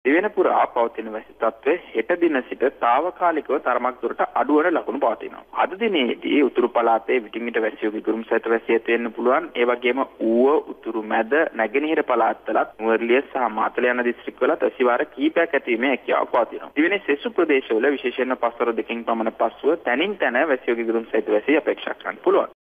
දිවෙන පුරා පවතින වැසි තත්ත්වය හෙට දින සිට తాවකාලිකව තරමක් දුරට අඩුවන ලකුණු පවතිනවා. අද දිනේදී උතුරු පළාතේ විටිමිට වැසියෝ ගිගුරුම් සහිත වැසි ඇති වෙන්න පුළුවන්. ඒ වගේම ඌව උතුරු මැද නැගෙනහිර පළාත්වලත් නුවරඑළිය සහ මාතල යන දිස්ත්‍රික්කවලත් වැසිවාර කීපයක් ඇතිවීමේ හැකියාවක් පවතිනවා. දිවෙනේ සෙසු ප්‍රදේශවල විශේෂයෙන්ම පස්වර දෙකකින් පමණ පසුව තනින් තන වැසියෝ ගිගුරුම් සහිත වැසි අපේක්ෂා කරන්න පුළුවන්.